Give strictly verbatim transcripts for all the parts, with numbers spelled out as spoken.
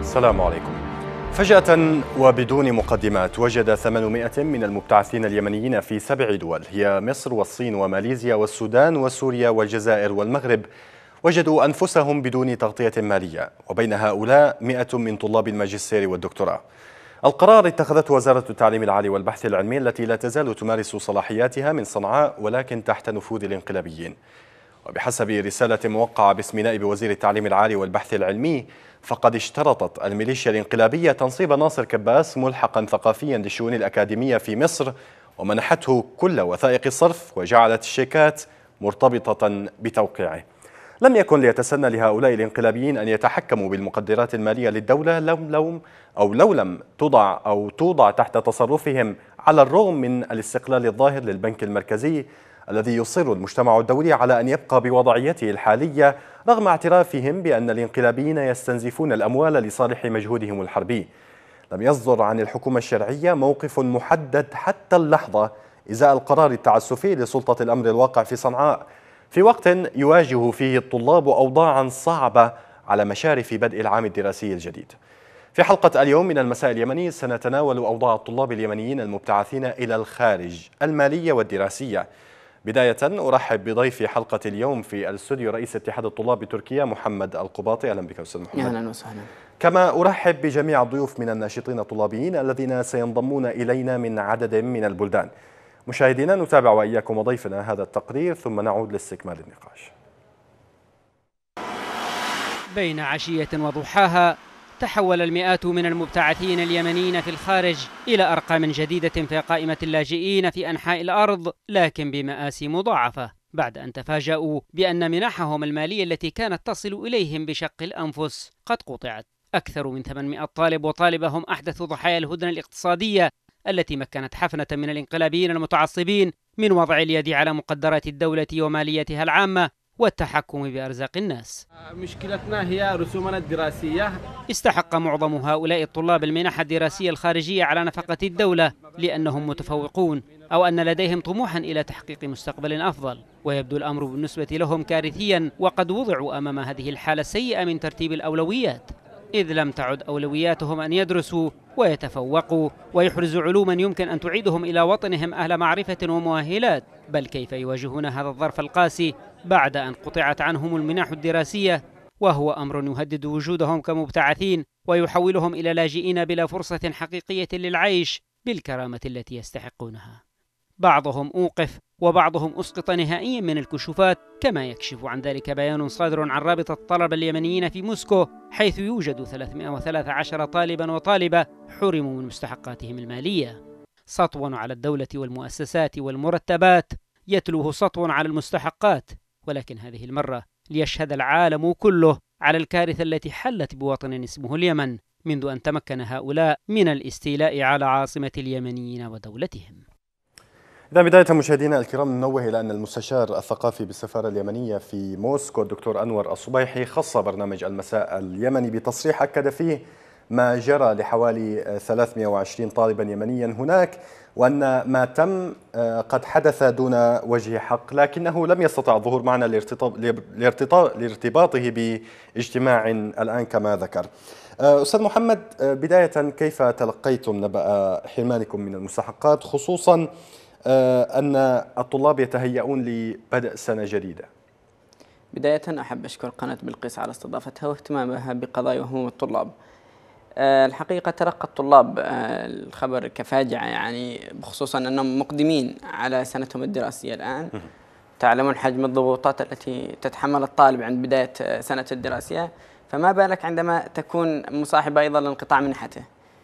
السلام عليكم. فجأة وبدون مقدمات وجد ثمانمائة من المبتعثين اليمنيين في سبع دول هي مصر والصين وماليزيا والسودان وسوريا والجزائر والمغرب وجدوا أنفسهم بدون تغطية مالية، وبين هؤلاء مئة من طلاب الماجستير والدكتوراه. القرار اتخذته وزارة التعليم العالي والبحث العلمي التي لا تزال تمارس صلاحياتها من صنعاء ولكن تحت نفوذ الانقلابيين. وبحسب رسالة موقعة باسم نائب وزير التعليم العالي والبحث العلمي، فقد اشترطت الميليشيا الانقلابية تنصيب ناصر كباس ملحقا ثقافيا للشؤون الأكاديمية في مصر، ومنحته كل وثائق الصرف وجعلت الشيكات مرتبطة بتوقيعه. لم يكن ليتسنى لهؤلاء الانقلابيين أن يتحكموا بالمقدرات المالية للدولة لو لو أو لو لم تضع أو توضع تحت تصرفهم، على الرغم من الاستقلال الظاهر للبنك المركزي الذي يصر المجتمع الدولي على أن يبقى بوضعيته الحالية رغم اعترافهم بأن الانقلابيين يستنزفون الأموال لصالح مجهودهم الحربي. لم يصدر عن الحكومة الشرعية موقف محدد حتى اللحظة إزاء القرار التعسفي لسلطة الأمر الواقع في صنعاء، في وقت يواجه فيه الطلاب أوضاعا صعبة على مشارف بدء العام الدراسي الجديد. في حلقة اليوم من المساء اليمني سنتناول أوضاع الطلاب اليمنيين المبتعثين إلى الخارج المالية والدراسية. بداية أرحب بضيفي حلقة اليوم في الاستوديو رئيس اتحاد الطلاب بتركيا محمد القباطي. أهلا بك أستاذ محمد. أهلا وسهلا. كما أرحب بجميع الضيوف من الناشطين الطلابيين الذين سينضمون إلينا من عدد من البلدان. مشاهدينا، نتابع وإياكم وضيفنا هذا التقرير ثم نعود لاستكمال النقاش. بين عشية وضحاها تحول المئات من المبتعثين اليمنيين في الخارج إلى أرقام جديدة في قائمة اللاجئين في أنحاء الأرض، لكن بمآسي مضاعفة، بعد أن تفاجأوا بأن منحهم المالية التي كانت تصل إليهم بشق الأنفس قد قطعت. أكثر من ثمانمائة طالب وطالبة هم أحدث ضحايا الهدنة الاقتصادية التي مكنت حفنة من الانقلابيين المتعصبين من وضع اليد على مقدرات الدولة وماليتها العامة والتحكم بأرزاق الناس. مشكلتنا هي رسومنا الدراسية. استحق معظم هؤلاء الطلاب المنح الدراسية الخارجية على نفقة الدولة لأنهم متفوقون أو أن لديهم طموحا إلى تحقيق مستقبل أفضل، ويبدو الأمر بالنسبة لهم كارثيا وقد وضعوا أمام هذه الحالة السيئة من ترتيب الأولويات، إذ لم تعد أولوياتهم أن يدرسوا ويتفوقوا ويحرزوا علوما يمكن أن تعيدهم إلى وطنهم أهل معرفة ومؤهلات، بل كيف يواجهون هذا الظرف القاسي بعد أن قطعت عنهم المنح الدراسية، وهو أمر يهدد وجودهم كمبتعثين ويحولهم إلى لاجئين بلا فرصة حقيقية للعيش بالكرامة التي يستحقونها. بعضهم أوقف وبعضهم أسقط نهائيا من الكشوفات، كما يكشف عن ذلك بيان صادر عن رابطة الطلبة اليمنيين في موسكو، حيث يوجد ثلاثمائة وثلاثة عشر طالبا وطالبة حرموا من مستحقاتهم المالية. سطو على الدولة والمؤسسات والمرتبات يتلوه سطو على المستحقات، ولكن هذه المرة ليشهد العالم كله على الكارثة التي حلت بوطن اسمه اليمن منذ أن تمكن هؤلاء من الاستيلاء على عاصمة اليمنيين ودولتهم. إذا بداية مشاهدينا الكرام ننوه إلى أن المستشار الثقافي بالسفارة اليمنية في موسكو الدكتور أنور الصبيحي خص برنامج المساء اليمني بتصريح أكد فيه ما جرى لحوالي ثلاثمائة وعشرين طالبا يمنيا هناك، وأن ما تم قد حدث دون وجه حق، لكنه لم يستطع الظهور معنا لارتباطه باجتماع الآن كما ذكر. أستاذ محمد، بداية كيف تلقيتم نبأ حرمانكم من المستحقات، خصوصا أن الطلاب يتهيئون لبدء سنة جديدة؟ بداية أحب أشكر قناة بلقيس على استضافتها واهتمامها بقضايا وهموم الطلاب. الحقيقة تلقى الطلاب الخبر كفاجعة، يعني بخصوصا أنهم مقدمين على سنتهم الدراسية الآن. تعلمون حجم الضغوطات التي تتحمل الطالب عند بداية سنة الدراسية، فما بالك عندما تكون مصاحبة أيضا لانقطاع منحته.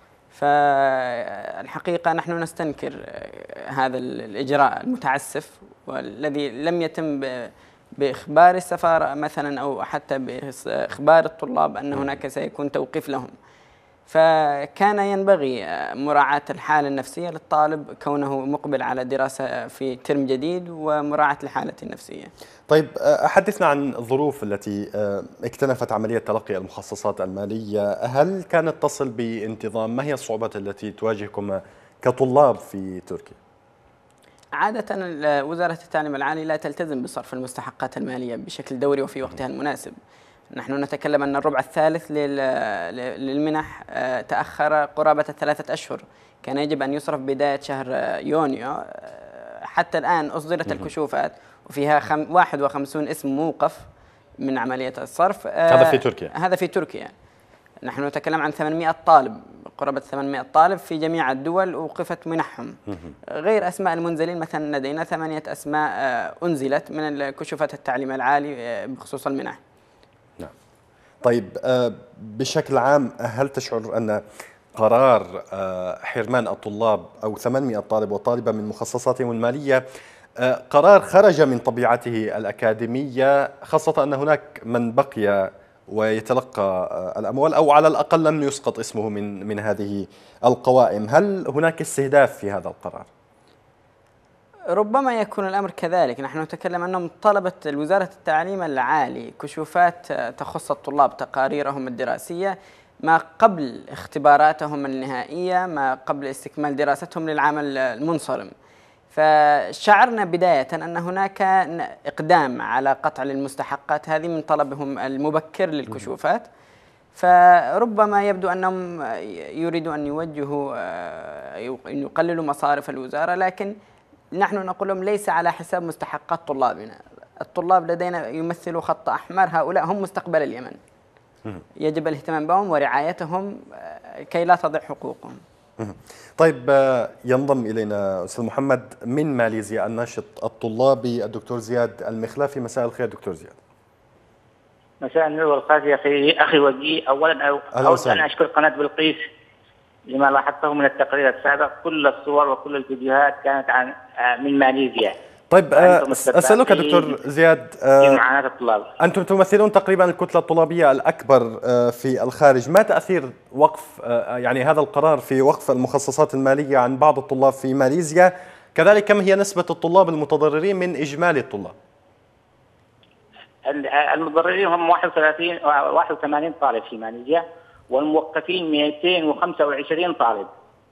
فالحقيقة نحن نستنكر هذا الإجراء المتعسف، والذي لم يتم بإخبار السفارة مثلا أو حتى بإخبار الطلاب أن هناك سيكون توقيف لهم. فكان ينبغي مراعاة الحالة النفسية للطالب كونه مقبل على دراسة في ترم جديد، ومراعاة الحالة النفسية. طيب، حدثنا عن الظروف التي اكتنفت عملية تلقي المخصصات المالية. هل كانت تصل بانتظام؟ ما هي الصعوبات التي تواجهكم كطلاب في تركيا؟ عادة وزارة التعليم العالي لا تلتزم بصرف المستحقات المالية بشكل دوري وفي وقتها المناسب، نحن نتكلم أن الربع الثالث للمنح تأخر قرابة ثلاثة أشهر، كان يجب أن يصرف بداية شهر يونيو. حتى الآن أصدرت الكشوفات وفيها خم واحد وخمسين اسم موقف من عملية الصرف. هذا في تركيا. هذا في تركيا. نحن نتكلم عن ثمانمائة طالب، قرابة ثمانمائة طالب في جميع الدول أوقفت منحهم، غير أسماء المنزلين. مثلا لدينا ثمانية أسماء أنزلت من كشوفات التعليم العالي بخصوص المنح. نعم. طيب بشكل عام هل تشعر أن قرار حرمان الطلاب أو ثمانمائة طالب وطالبة من مخصصاتهم المالية قرار خرج من طبيعته الأكاديمية، خاصة أن هناك من بقي ويتلقى الأموال أو على الأقل لم يسقط اسمه من من هذه القوائم، هل هناك استهداف في هذا القرار؟ ربما يكون الأمر كذلك. نحن نتكلم أنهم طلبت وزارة التعليم العالي كشوفات تخص الطلاب، تقاريرهم الدراسية ما قبل اختباراتهم النهائية، ما قبل استكمال دراستهم للعام المنصرم. فشعرنا بداية أن هناك إقدام على قطع للمستحقات هذه من طلبهم المبكر للكشوفات، فربما يبدو أنهم يريدوا أن يوجهوا أن يقللوا مصارف الوزارة، لكن نحن نقول لهم ليس على حساب مستحقات طلابنا. الطلاب لدينا يمثلوا خط أحمر، هؤلاء هم مستقبل اليمن، يجب الاهتمام بهم ورعايتهم كي لا تضيع حقوقهم. طيب ينضم إلينا أستاذ محمد من ماليزيا الناشط الطلابي الدكتور زياد المخلافي. مساء الخير دكتور زياد. مساء النور والخير يا أخي أخي وجيه. أولا أود أن أشكر قناة بلقيس لما لاحظته من التقرير السابق، كل الصور وكل الفيديوهات كانت عن من ماليزيا. طيب أسألك دكتور زياد، في معاناة الطلاب. أنتم تمثلون تقريبا الكتلة الطلابية الأكبر في الخارج، ما تأثير وقف يعني هذا القرار في وقف المخصصات المالية عن بعض الطلاب في ماليزيا؟ كذلك كم هي نسبة الطلاب المتضررين من إجمالي الطلاب؟ المتضررين هم واحد وثلاثين واحد وثمانين طالب في ماليزيا، والموقفين مئتين وخمسة وعشرين طالب.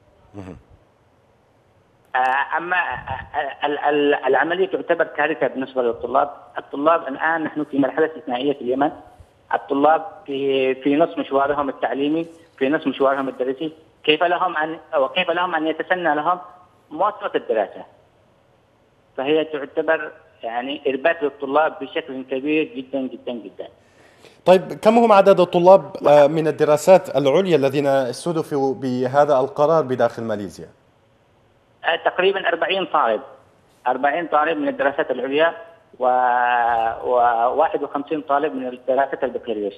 أما العملية تعتبر كارثة بالنسبة للطلاب. الطلاب الآن نحن في مرحلة استثنائية في اليمن. الطلاب في في نصف مشوارهم التعليمي، في نصف مشوارهم الدراسي، كيف لهم أن وكيف لهم أن يتسنى لهم مواصلة الدراسة؟ فهي تعتبر يعني إرباك للطلاب بشكل كبير جدا جدا جدا. طيب كم هم عدد الطلاب من الدراسات العليا الذين استهدفوا بهذا القرار بداخل ماليزيا؟ تقريبا أربعين طالب، أربعين طالب من الدراسات العليا و واحد وخمسين طالب من الدراسات البكالوريوس.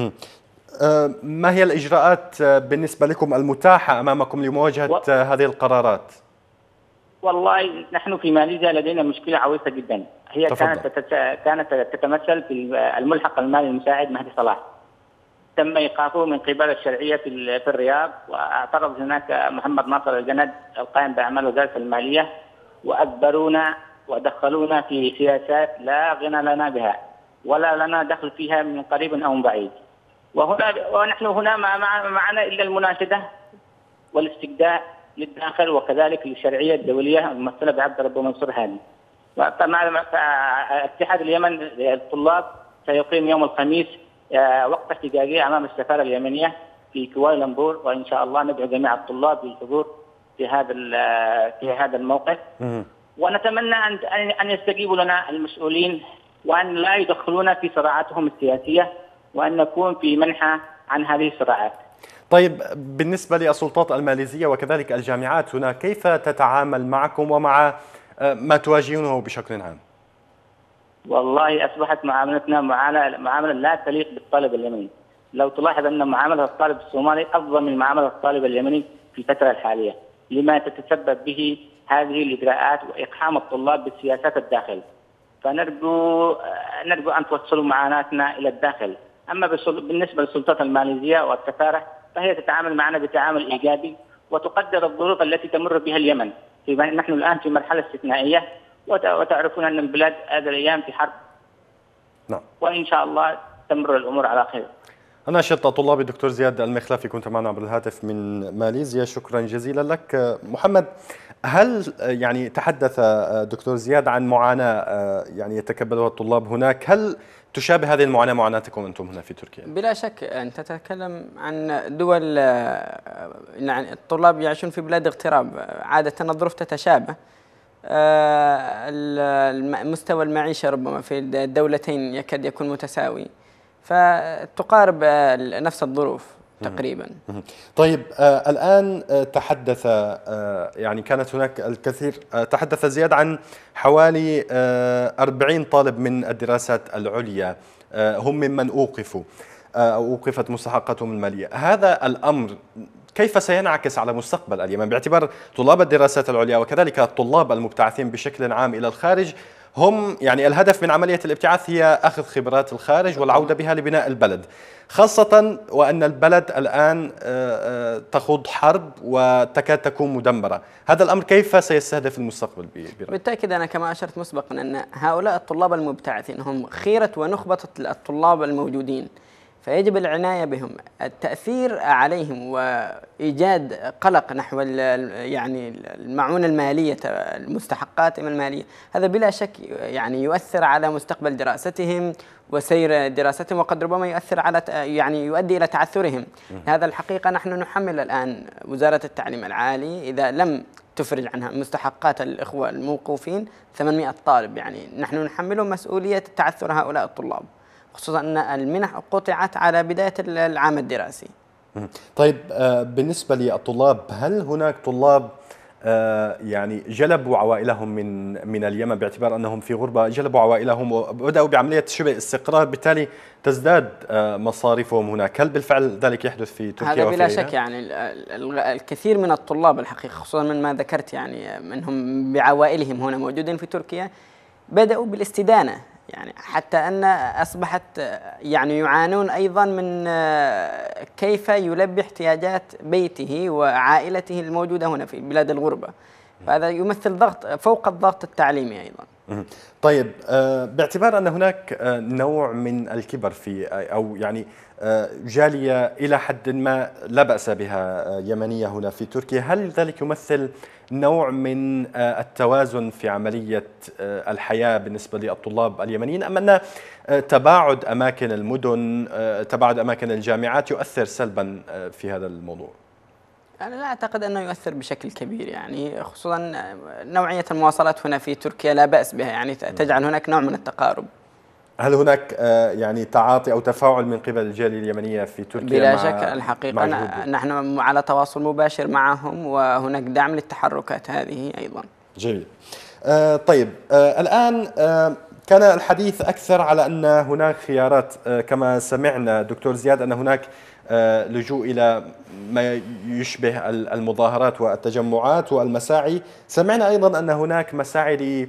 ما هي الإجراءات بالنسبة لكم المتاحة أمامكم لمواجهة و... هذه القرارات؟ والله نحن في ماليزيا لدينا مشكلة عويصة جدا. هي تفضل. كانت تتس... كانت تتمثل في الملحق المالي المساعد مهدي صلاح. تم إيقافه من قبل الشرعية في الرياض، واعترض هناك محمد ناصر الجند القائم بأعمال وزارة المالية، وأجبرونا ودخلونا في سياسات لا غنى لنا بها ولا لنا دخل فيها من قريب أو من بعيد. وهنا ونحن هنا ما معنا إلا المناشدة والاستجداء للداخل، وكذلك للشرعية الدولية الممثلة بعبد رب منصور هادي. اتحاد اليمن للطلاب سيقيم يوم الخميس وقت احتجاجية أمام السفارة اليمنية في كوالالمبور، وإن شاء الله ندعو جميع الطلاب للحضور في هذا في هذا الموقف. ونتمنى أن أن يستجيبوا لنا المسؤولين، وأن لا يدخلونا في صراعاتهم السياسية، وأن نكون في منحى عن هذه الصراعات. طيب بالنسبة للسلطات الماليزية وكذلك الجامعات هنا، كيف تتعامل معكم ومع ما تواجهونه بشكل عام؟ والله أصبحت معاملتنا معاملة معاملة لا تليق بالطالب اليمني. لو تلاحظ أن معاملة الطالب الصومالي أفضل من معاملة الطالب اليمني في الفترة الحالية، لما تتسبب به هذه الإجراءات وإقحام الطلاب بالسياسات الداخل. فنرجو نرجو أن توصلوا معاناتنا إلى الداخل. أما بالنسبة للسلطات الماليزية والسفارة فهي تتعامل معنا بتعامل إيجابي، وتقدر الظروف التي تمر بها اليمن. نحن الآن في مرحلة استثنائية، وتعرفون أن البلاد هذه الأيام في حرب. نعم. وإن شاء الله تمر الأمور على خير. الناشط الطلابي الدكتور زياد المخلافي كنت معنا عبر الهاتف من ماليزيا، شكرا جزيلا لك. محمد، هل يعني تحدث دكتور زياد عن معاناة يعني يتكبدها الطلاب هناك، هل تشابه هذه المعاناة معاناتكم أنتم هنا في تركيا؟ بلا شك أنت تتكلم عن دول يعني الطلاب يعيشون في بلاد اغتراب، عادة الظروف تتشابه، مستوى المعيشة ربما في الدولتين يكاد يكون متساوي، فتقارب نفس الظروف تقريبا. طيب آه الآن آه تحدث آه يعني كانت هناك الكثير آه تحدث زياد عن حوالي آه أربعين طالب من الدراسات العليا آه هم ممن أوقفوا آه أو أوقفت مستحقاتهم المالية. هذا الأمر كيف سينعكس على مستقبل اليمن باعتبار طلاب الدراسات العليا وكذلك الطلاب المبتعثين بشكل عام إلى الخارج هم يعني الهدف من عملية الابتعاث هي أخذ خبرات الخارج والعودة بها لبناء البلد، خاصة وأن البلد الآن تخوض حرب وتكاد تكون مدمرة. هذا الأمر كيف سيستهدف المستقبل برأيك؟ بالتأكيد أنا كما أشرت مسبقا أن هؤلاء الطلاب المبتعثين هم خيرة ونخبة الطلاب الموجودين، فيجب العناية بهم، التأثير عليهم وإيجاد قلق نحو يعني المعونة المالية المستحقاتهم المالية، هذا بلا شك يعني يؤثر على مستقبل دراستهم وسير دراستهم، وقد ربما يؤثر على يعني يؤدي إلى تعثرهم. هذا الحقيقة نحن نحمل الآن وزارة التعليم العالي إذا لم تفرج عنها مستحقات الإخوة الموقوفين ثمانمئة طالب، يعني نحن نحملهم مسؤولية تعثر هؤلاء الطلاب، خصوصا أن المنح قطعت على بداية العام الدراسي. طيب بالنسبة للطلاب، هل هناك طلاب يعني جلبوا عوائلهم من من اليمن باعتبار أنهم في غربة، جلبوا عوائلهم وبدأوا بعملية شبه استقرار بالتالي تزداد مصاريفهم هناك، هل بالفعل ذلك يحدث في تركيا؟ هذا بلا شك، يعني الكثير من الطلاب الحقيقة خصوصا من ما ذكرت يعني منهم بعوائلهم هنا موجودين في تركيا بدأوا بالاستدانة، يعني حتى أن أصبحت يعني يعانون أيضا من كيف يلبي احتياجات بيته وعائلته الموجودة هنا في بلاد الغربة، فهذا يمثل ضغط فوق الضغط التعليمي أيضا. طيب باعتبار أن هناك نوع من الكبر في أو يعني جالية إلى حد ما لا بأس بها يمنية هنا في تركيا، هل ذلك يمثل نوع من التوازن في عملية الحياة بالنسبة للطلاب اليمنيين، أم أن تباعد أماكن المدن تباعد أماكن الجامعات يؤثر سلبا في هذا الموضوع؟ أنا لا أعتقد أنه يؤثر بشكل كبير، يعني خصوصا نوعية المواصلات هنا في تركيا لا بأس بها، يعني تجعل هناك نوع من التقارب. هل هناك يعني تعاطي أو تفاعل من قبل الجالية اليمنية في تركيا؟ بلا شك، الحقيقة نحن على تواصل مباشر معهم وهناك دعم للتحركات هذه أيضا. جميل. آه طيب آه الآن آه كان الحديث أكثر على أن هناك خيارات، آه كما سمعنا دكتور زياد أن هناك آه لجوء إلى ما يشبه المظاهرات والتجمعات والمساعي، سمعنا أيضا أن هناك مساعي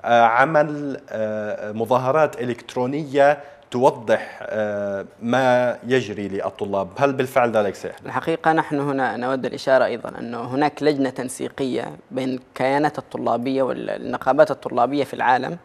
لعمل آه مظاهرات إلكترونية توضح آه ما يجري للطلاب، هل بالفعل ذلك سيحدث؟ الحقيقة نحن هنا نود الإشارة أيضا أنه هناك لجنة تنسيقية بين الكيانات الطلابية والنقابات الطلابية في العالم،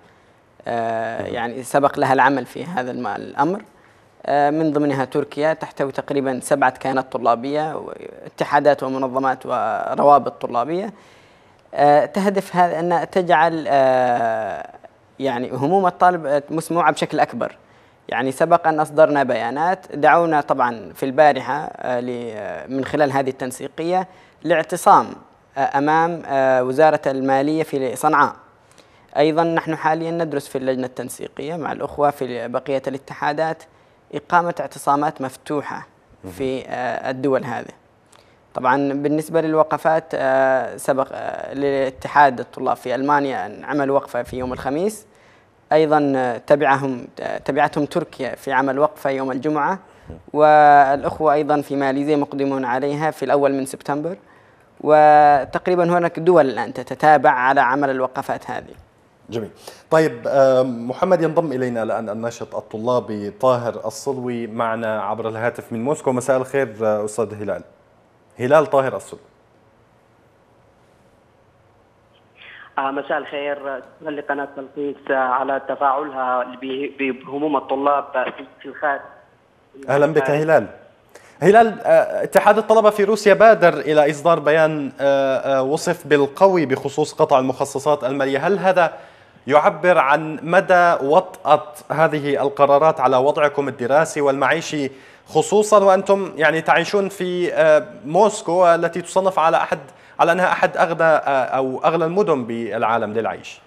آه يعني سبق لها العمل في هذا الأمر، آه من ضمنها تركيا تحتوي تقريبا سبعة كيانات طلابية واتحادات ومنظمات وروابط طلابية، آه تهدف هذا أن تجعل آه يعني هموم الطالب مسموعة بشكل أكبر. يعني سبق أن أصدرنا بيانات، دعونا طبعا في البارحة من خلال هذه التنسيقية لاعتصام أمام وزارة المالية في صنعاء. أيضا نحن حاليا ندرس في اللجنة التنسيقية مع الأخوة في بقية الاتحادات إقامة اعتصامات مفتوحة في الدول هذه. طبعا بالنسبة للوقفات سبق لاتحاد الطلاب في ألمانيا عمل وقفة في يوم الخميس، أيضا تبعهم تبعتهم تركيا في عمل وقفة يوم الجمعة، والأخوة أيضا في ماليزيا مقدمون عليها في الأول من سبتمبر، وتقريبا هناك دول الآن تتابع على عمل الوقفات هذه. جميل. طيب محمد، ينضم إلينا الآن الناشط الطلابي طاهر الصلوي معنا عبر الهاتف من موسكو. مساء الخير أستاذ هلال. هلال طاهر الصلوي. مساء الخير لقناة بلقيس على تفاعلها بهموم الطلاب في الخارج. أهلا بك هلال. هلال، اتحاد الطلبة في روسيا بادر إلى إصدار بيان وصف بالقوي بخصوص قطع المخصصات المالية. هل هذا يعبر عن مدى وطأة هذه القرارات على وضعكم الدراسي والمعيشي، خصوصا وأنتم يعني تعيشون في موسكو التي تصنف على أحد على أنها أحد أغنى أو أغلى المدن بالعالم للعيش؟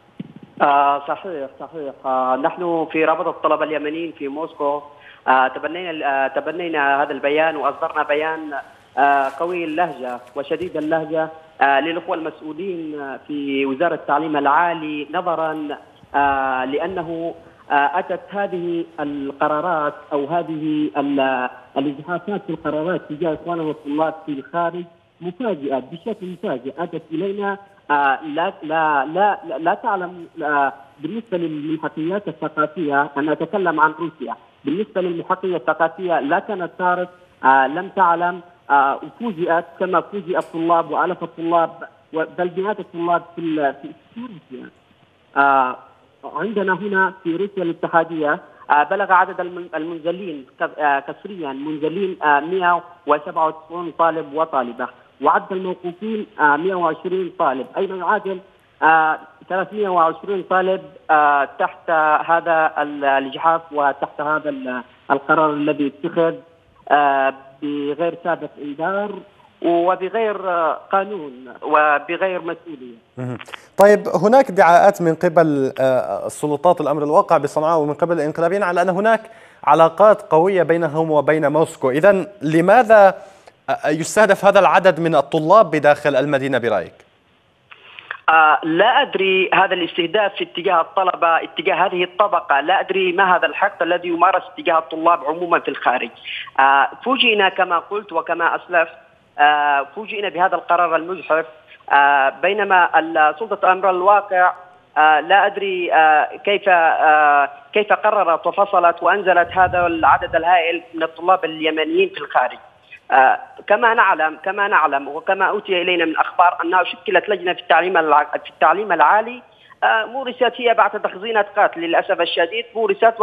آه صحيح صحيح. آه نحن في رابطة الطلبة اليمنيين في موسكو آه تبنينا آه تبنينا هذا البيان، وأصدرنا بيان آه قوي اللهجة وشديد اللهجة آه للأخوة المسؤولين في وزارة التعليم العالي، نظرا آه لأنه آه أتت هذه القرارات أو هذه الإجحافات في القرارات تجاه إخواننا الطلاب في الخارج مفاجئة بشكل مفاجئ أتت إلينا. آه لا لا لا لا تعلم. آه بالنسبة للملحقيات الثقافية، أنا أتكلم عن روسيا، بالنسبة للملحقية الثقافية لا كانت تعرف، آه لم تعلم، آه وفوجئت كما فوجئ الطلاب وآلاف الطلاب بل مئات الطلاب في في روسيا. آه عندنا هنا في روسيا الاتحادية آه بلغ عدد المنزلين آه كسريا منزلين آه مئة وسبعة وتسعين طالب وطالبة، وعدد الموقوفين آه مئة وعشرين طالب، أيضا يعادل آه ثلاثمئة وعشرين طالب آه تحت هذا الإجحاف وتحت هذا القرار الذي اتخذ آه بغير سابق إنذار وبغير قانون وبغير مسؤولية. طيب، هناك ادعاءات من قبل السلطات الأمر الواقع بصنعاء ومن قبل الانقلابيين على أن هناك علاقات قوية بينهم وبين موسكو. إذن لماذا يستهدف هذا العدد من الطلاب بداخل المدينة برأيك؟ آه لا أدري هذا الاستهداف في اتجاه الطلبة اتجاه هذه الطبقة، لا أدري ما هذا الحقد الذي يمارس اتجاه الطلاب عموما في الخارج. آه فوجئنا كما قلت وكما أسلفت، آه فوجئنا بهذا القرار المجحف، آه بينما سلطة الأمر الواقع آه لا أدري آه كيف آه كيف قررت وفصلت وأنزلت هذا العدد الهائل من الطلاب اليمنيين في الخارج. آه كما نعلم كما نعلم وكما أوتي إلينا من أخبار أنها شكلت لجنة في التعليم في التعليم العالي، آه مورست هي بعد تخزينة قاتل للأسف الشديد، مورست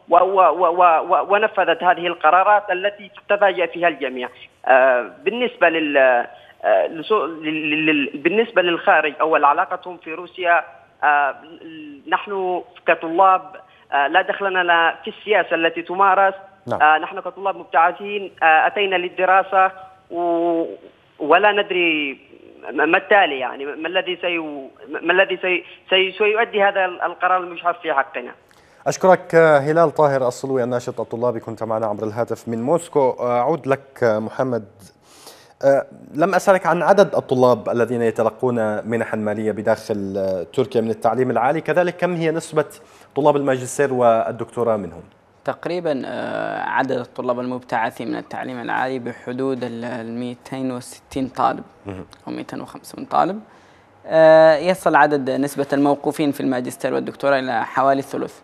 ونفذت هذه القرارات التي تفاجأ فيها الجميع. آه بالنسبة لل آه بالنسبة للخارج أو علاقتهم في روسيا، آه نحن كطلاب آه لا دخل لنا في السياسة التي تمارس. نعم. آه نحن كطلاب مبتعثين آه أتينا للدراسة و... ولا ندري ما التالي، يعني ما الذي سي... ما الذي سي... سي... سيؤدي هذا القرار المجحف في حقنا. أشكرك هلال طاهر الصلوي الناشط الطلابي، كنت معنا عبر الهاتف من موسكو. أعود لك محمد. أه لم أسألك عن عدد الطلاب الذين يتلقون منحا مالية بداخل تركيا من التعليم العالي، كذلك كم هي نسبة طلاب الماجستير والدكتوراه منهم؟ تقريبا عدد الطلاب المبتعثين من التعليم العالي بحدود ال مئتين وستين طالب أو مئتين وخمسين طالب. يصل عدد نسبة الموقوفين في الماجستير والدكتوراه إلى حوالي الثلث.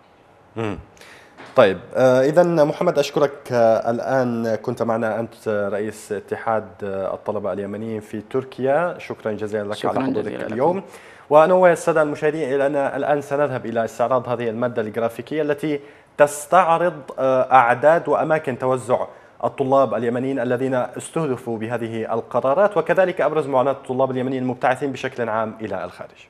طيب، إذا محمد أشكرك. الآن كنت معنا أنت رئيس اتحاد الطلبة اليمنيين في تركيا، شكرا جزيلا لك على حضورك اليوم. وأنوه السادة المشاهدين إلى أن الآن سنذهب إلى استعراض هذه المادة الجرافيكية التي تستعرض أعداد وأماكن توزع الطلاب اليمنيين الذين استهدفوا بهذه القرارات، وكذلك أبرز معاناة الطلاب اليمنيين المبتعثين بشكل عام إلى الخارج.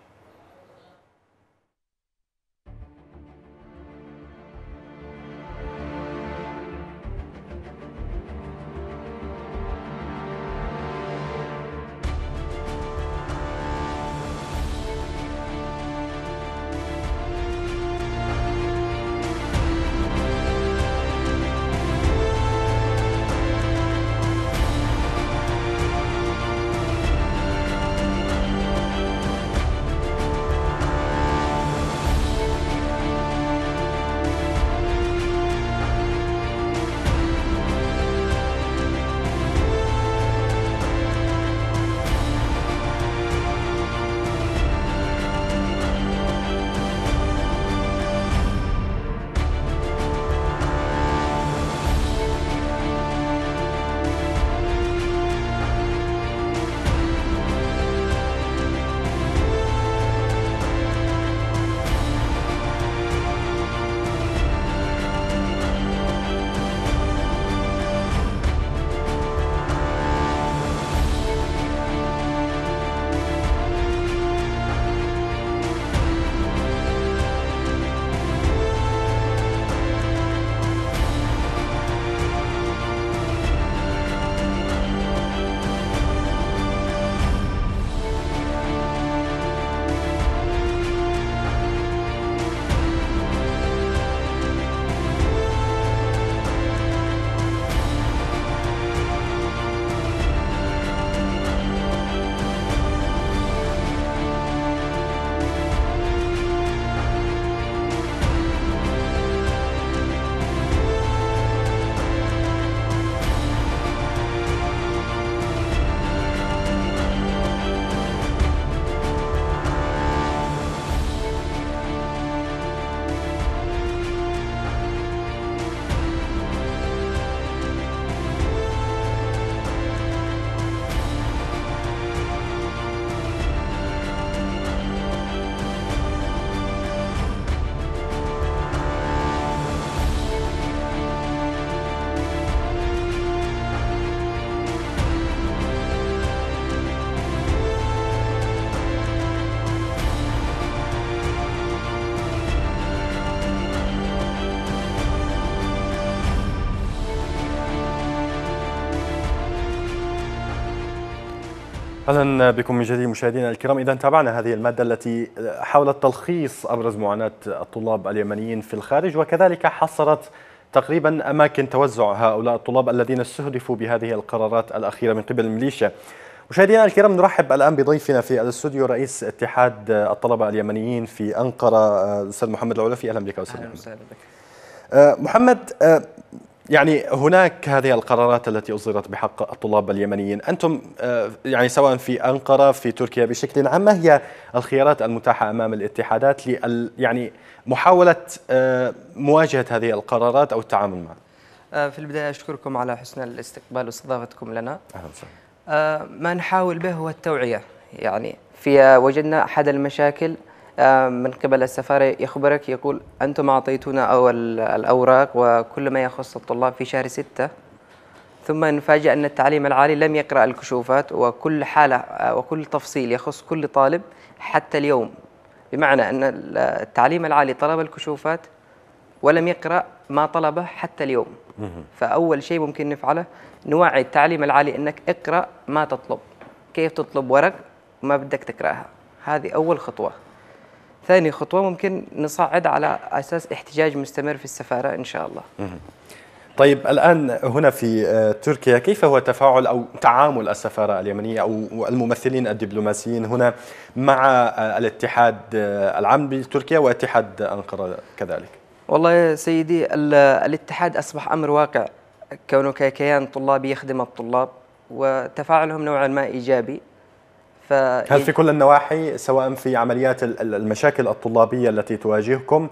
أهلا بكم من جديد مشاهدينا الكرام. إذا تابعنا هذه المادة التي حاولت تلخيص أبرز معاناة الطلاب اليمنيين في الخارج، وكذلك حصرت تقريبا أماكن توزع هؤلاء الطلاب الذين استهدفوا بهذه القرارات الأخيرة من قبل الميليشيا. مشاهدينا الكرام، نرحب الآن بضيفنا في الاستوديو رئيس اتحاد الطلبة اليمنيين في أنقرة الأستاذ محمد العلفي. أهلا بك أستاذ محمد. محمد، يعني هناك هذه القرارات التي أصدرت بحق الطلاب اليمنيين، أنتم يعني سواء في أنقرة في تركيا بشكل عام، ما هي الخيارات المتاحة أمام الاتحادات ل يعني محاولة مواجهة هذه القرارات أو التعامل معها؟ في البداية أشكركم على حسن الاستقبال واستضافتكم لنا. أهلا وسهلا. ما نحاول به هو التوعية، يعني في وجدنا أحد المشاكل من قبل السفارة يخبرك يقول أنتم أعطيتونا أول الأوراق وكل ما يخص الطلاب في شهر ستة، ثم نفاجأ أن التعليم العالي لم يقرأ الكشوفات وكل حالة وكل تفصيل يخص كل طالب حتى اليوم، بمعنى أن التعليم العالي طلب الكشوفات ولم يقرأ ما طلبه حتى اليوم. فأول شيء ممكن نفعله نوعي التعليم العالي أنك اقرأ ما تطلب، كيف تطلب ورق ما بدك تقرأها، هذه أول خطوة. ثاني خطوة ممكن نصعد على أساس احتجاج مستمر في السفارة إن شاء الله. طيب، الآن هنا في تركيا كيف هو تفاعل أو تعامل السفارة اليمنية أو الممثلين الدبلوماسيين هنا مع الاتحاد العام بتركيا واتحاد أنقرة كذلك؟ والله يا سيدي، الاتحاد أصبح أمر واقع كونه كيان طلابي يخدم الطلاب، وتفاعلهم نوعا ما إيجابي. هل في كل النواحي، سواء في عمليات المشاكل الطلابية التي تواجهكم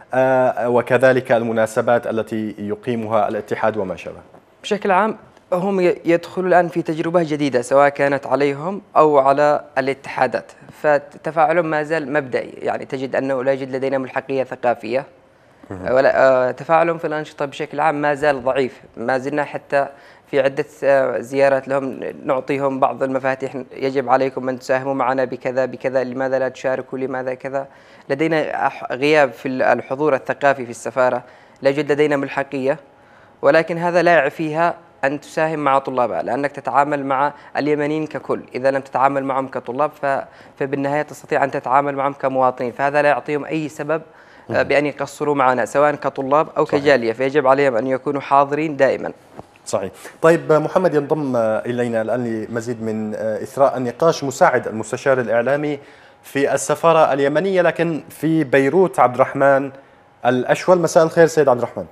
وكذلك المناسبات التي يقيمها الاتحاد وما شابه؟ بشكل عام هم يدخلوا الآن في تجربة جديدة سواء كانت عليهم أو على الاتحادات، فتفاعلهم ما زال مبدئي، يعني تجد أنه لا يوجد لدينا ملحقية ثقافية، ولا تفاعلهم في الأنشطة بشكل عام ما زال ضعيف. ما زلنا حتى في عدة زيارات لهم نعطيهم بعض المفاتيح، يجب عليكم أن تساهموا معنا بكذا بكذا، لماذا لا تشاركوا، لماذا كذا. لدينا غياب في الحضور الثقافي في السفارة، لا يوجد لدينا ملحقية، ولكن هذا لا يعفيها أن تساهم مع طلابها، لأنك تتعامل مع اليمنيين ككل. إذا لم تتعامل معهم كطلاب فبالنهاية تستطيع أن تتعامل معهم كمواطنين، فهذا لا يعطيهم أي سبب بأن يقصروا معنا سواء كطلاب أو صحيح. كجالية، فيجب عليهم أن يكونوا حاضرين دائما. صحيح. طيب محمد، ينضم إلينا الآن لمزيد من إثراء النقاش مساعد المستشار الإعلامي في السفارة اليمنية لكن في بيروت عبد الرحمن الأشول. مساء الخير سيد عبد الرحمن.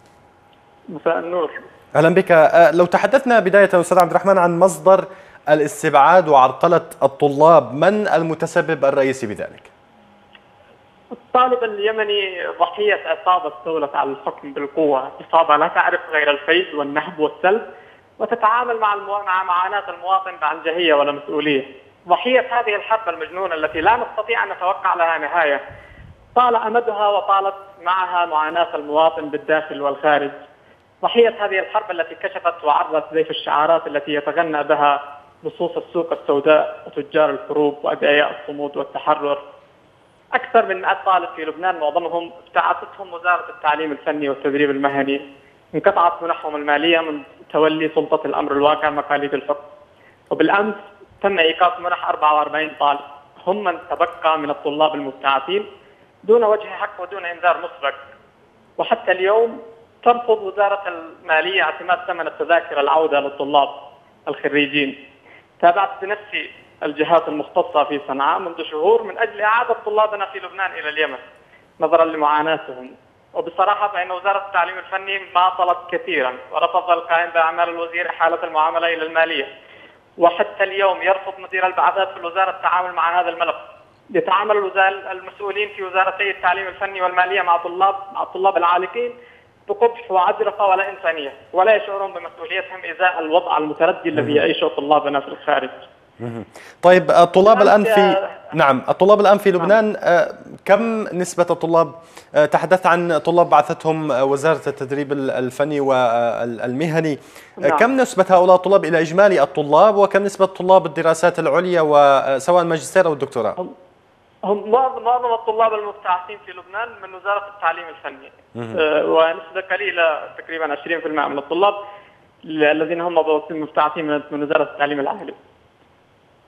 مساء النور. أهلا بك. لو تحدثنا بداية أستاذ عبد الرحمن عن مصدر الاستبعاد وعرقلة الطلاب، من المتسبب الرئيسي بذلك؟ الطالب اليمني ضحية عصابة استولت على الحكم بالقوة، عصابة لا تعرف غير الفيض والنهب والسلب، وتتعامل مع مع معاناة المواطن بعنجهية ولا مسؤولية. ضحية هذه الحرب المجنونة التي لا نستطيع أن نتوقع لها نهاية، طال أمدها وطالت معها معاناة المواطن بالداخل والخارج. ضحية هذه الحرب التي كشفت وعرضت زيف الشعارات التي يتغنى بها لصوص السوق السوداء وتجار الحروب وأدعياء الصمود والتحرر. أكثر من مئة طالب في لبنان معظمهم ابتعثتهم وزارة التعليم الفني والتدريب المهني، انقطعت منحهم المالية من تولي سلطة الأمر الواقع مقاليد الحكم. وبالأمس تم إيقاف منح أربعة وأربعين طالب هم من تبقى من الطلاب المبتعثين دون وجه حق ودون إنذار مسبق. وحتى اليوم ترفض وزارة المالية اعتماد ثمن التذاكر العودة للطلاب الخريجين. تابعت بنفسي الجهات المختصة في صنعاء منذ شهور من أجل إعادة طلابنا في لبنان إلى اليمن نظرا لمعاناتهم، وبصراحة فإن وزارة التعليم الفني ما طلب كثيرا، ورفض القائم بأعمال الوزير إحالة المعاملة إلى المالية. وحتى اليوم يرفض مدير البعثات في الوزارة التعامل مع هذا الملف. يتعامل المسؤولين في وزارتي التعليم الفني والمالية مع طلاب مع الطلاب العالقين بقبح وعجرفة ولا إنسانية، ولا يشعرون بمسؤوليتهم إزاء الوضع المتردي الذي يعيشه طلابنا في الخارج. طيب الطلاب الآن في نعم الطلاب الآن في لبنان، كم نسبة الطلاب؟ تحدث عن طلاب بعثتهم وزارة التدريب الفني والمهني، كم نسبة هؤلاء الطلاب إلى إجمالي الطلاب، وكم نسبة طلاب الدراسات العليا وسواء ماجستير أو الدكتوراه؟ هم معظم الطلاب المبتعثين في لبنان من وزارة التعليم الفني، ونسبة قليلة تقريبا عشرين بالمئة من الطلاب الذين هم مبتعثين من وزارة التعليم العالي.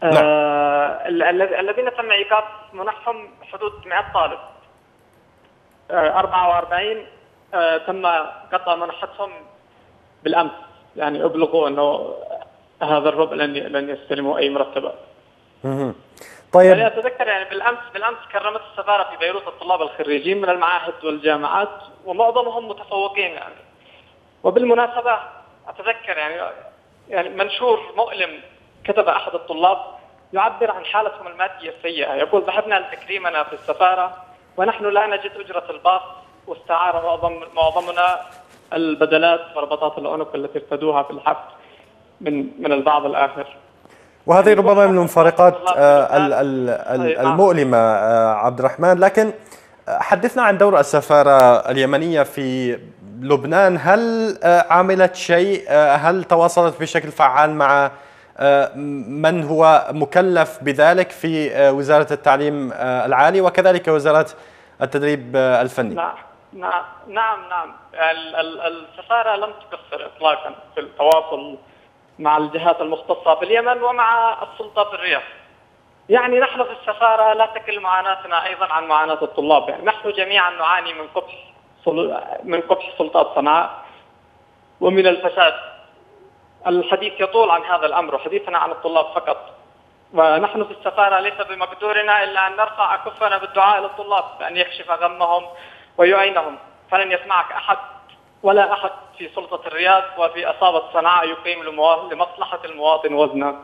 آه الذين تم إيقاف منحهم حدود مئة طالب. آه أربعة وأربعين آه تم قطع منحتهم بالأمس، يعني أبلغوا أنه هذا الربع لن لن يستلموا أي مرتبات. طيب. يعني أتذكر يعني بالأمس بالأمس كرمت السفارة في بيروت الطلاب الخريجين من المعاهد والجامعات ومعظمهم متفوقين يعني. وبالمناسبة أتذكر يعني يعني منشور مؤلم كتب أحد الطلاب يعبر عن حالتهم المادية السيئة، يقول: ذهبنا لتكريمنا في السفارة ونحن لا نجد أجرة الباص، واستعار معظم معظمنا البدلات وربطات العنق التي ارتدوها في الحفل من من البعض الآخر. وهذه ربما من المفارقات المؤلمة عبد الرحمن، لكن حدثنا عن دور السفارة اليمنية في لبنان. هل عملت شيء؟ هل تواصلت بشكل فعال مع من هو مكلف بذلك في وزارة التعليم العالي وكذلك وزارة التدريب الفني؟ نعم نعم نعم نعم السفارة لم تقصر إطلاقا في التواصل مع الجهات المختصة باليمن ومع السلطة بالرياض. يعني نحن في السفارة لا تقل معاناتنا أيضا عن معاناة الطلاب، يعني نحن جميعا نعاني من قبح من قبح سلطات صنعاء ومن الفساد. الحديث يطول عن هذا الأمر وحديثنا عن الطلاب فقط، ونحن في السفارة ليس بمقدورنا إلا أن نرفع أكفنا بالدعاء للطلاب بأن يكشف غمهم ويعينهم، فلن يسمعك أحد ولا أحد في سلطة الرياض وفي أصابة صنعاء يقيم لمصلحة المواطن وزنا.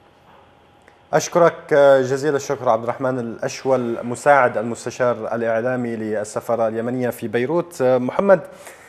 أشكرك جزيل الشكر عبد الرحمن الأشول، مساعد المستشار الإعلامي للسفارة اليمنية في بيروت. محمد،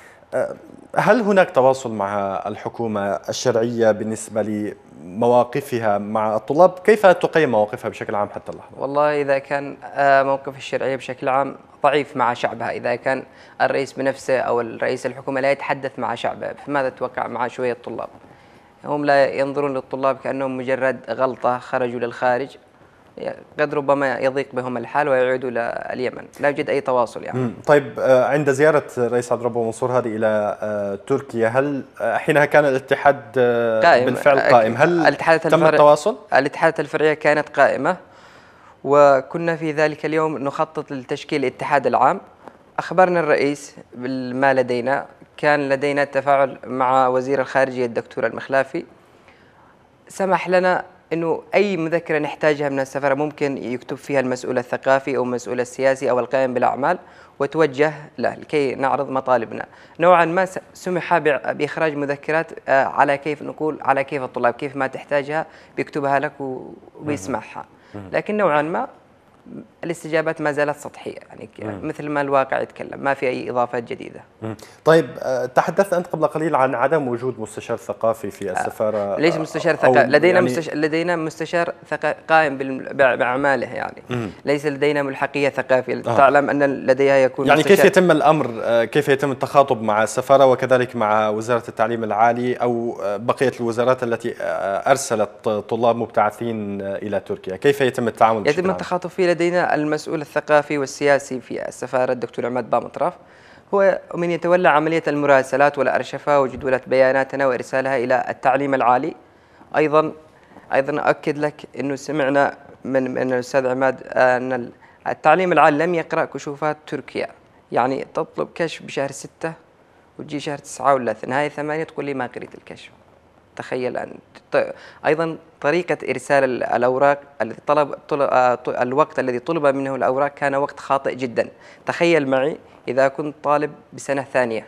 هل هناك تواصل مع الحكومة الشرعية بالنسبة لمواقفها مع الطلاب؟ كيف تقيم مواقفها بشكل عام حتى اللحظة؟ والله إذا كان موقف الشرعية بشكل عام ضعيف مع شعبها، إذا كان الرئيس بنفسه أو الرئيس الحكومة لا يتحدث مع شعبه، فماذا تتوقع مع شوية الطلاب؟ هم لا ينظرون للطلاب كأنهم مجرد غلطة خرجوا للخارج، قد ربما يضيق بهم الحال ويعودوا لليمن، لا يوجد أي تواصل يعني. طيب، عند زيارة الرئيس عبد الربه منصور هذه إلى تركيا، هل حينها كان الاتحاد قائم بالفعل قائم؟ هل تم التواصل؟ الاتحادات الفرعية كانت قائمة، وكنا في ذلك اليوم نخطط لتشكيل الاتحاد العام. أخبرنا الرئيس بالما لدينا، كان لدينا تفاعل مع وزير الخارجية الدكتور المخلافي، سمح لنا أنه أي مذكرة نحتاجها من السفارة ممكن يكتب فيها المسؤول الثقافي أو المسؤول السياسي أو القائم بالأعمال وتوجه له لكي نعرض مطالبنا. نوعا ما سمح بإخراج مذكرات على كيف نقول على كيف الطلاب كيف ما تحتاجها بيكتبها لك وبيسمعها، لكن نوعا ما الاستجابات ما زالت سطحية، يعني مثل ما الواقع يتكلم، ما في أي إضافات جديدة. طيب، تحدثت أنت قبل قليل عن عدم وجود مستشار ثقافي في السفارة. ليس مستشار ثقافي، لدينا يعني مستشار لدينا مستشار قائم بأعماله، يعني مم. ليس لدينا ملحقية ثقافية. آه. تعلم أن لديها يكون يعني كيف يتم الأمر، كيف يتم التخاطب مع السفارة وكذلك مع وزارة التعليم العالي أو بقية الوزارات التي أرسلت طلاب مبتعثين إلى تركيا؟ كيف يتم التعامل؟ يتم التخاطب فيه. لدينا المسؤول الثقافي والسياسي في السفارة الدكتور عماد بامطرف، هو من يتولى عملية المراسلات والأرشفة وجدولة بياناتنا وإرسالها إلى التعليم العالي. أيضا أيضا أؤكد لك أنه سمعنا من من الأستاذ عماد أن التعليم العالي لم يقرأ كشوفات تركيا، يعني تطلب كشف بشهر ستة وتجي شهر تسعة ولا نهاية ثمانية تقول لي ما قريت الكشف. تخيل أنت. أيضا طريقة إرسال الأوراق التي طلب, طلب الوقت الذي طلب منه الأوراق كان وقت خاطئ جدا. تخيل معي إذا كنت طالب بسنة ثانية،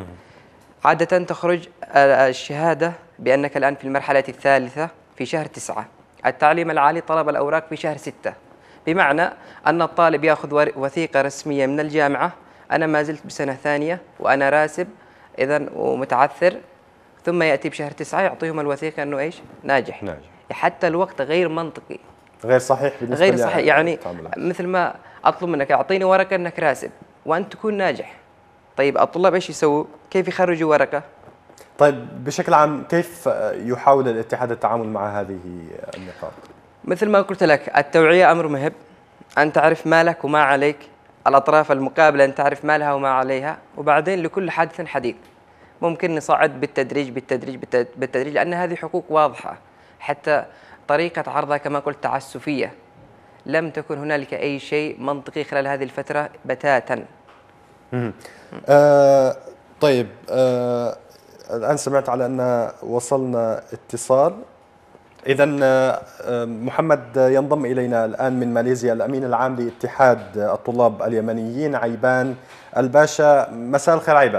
عادة تخرج الشهادة بأنك الآن في المرحلة الثالثة في شهر تسعة، التعليم العالي طلب الأوراق في شهر ستة، بمعنى أن الطالب يأخذ وثيقة رسمية من الجامعة أنا ما زلت بسنة ثانية وأنا راسب إذن ومتعثر، ثم يأتي بشهر تسعة يعطيهم الوثيقة أنه إيش؟ ناجح. ناجح. حتى الوقت غير منطقي، غير صحيح بالنسبة غير صحيح. يعني مثل ما أطلب منك أعطيني ورقة أنك راسب وأنت تكون ناجح. طيب الطلاب إيش يسووا؟ كيف يخرجوا ورقة؟ طيب بشكل عام كيف يحاول الاتحاد التعامل مع هذه النقاط؟ مثل ما قلت لك، التوعية أمر مهم، أن تعرف ما لك وما عليك، الأطراف المقابلة أن تعرف ما لها وما عليها، وبعدين لكل حادث حديث. ممكن نصعد بالتدريج بالتدريج بالتدريج لأن هذه حقوق واضحة. حتى طريقة عرضها كما قلت تعسفية، لم تكن هنالك أي شيء منطقي خلال هذه الفترة بتاتا. آه طيب، آه الآن سمعت على أن وصلنا اتصال. إذا محمد ينضم إلينا الآن من ماليزيا الأمين العام لاتحاد الطلاب اليمنيين عيبان الباشا. مساء الخير عيبان.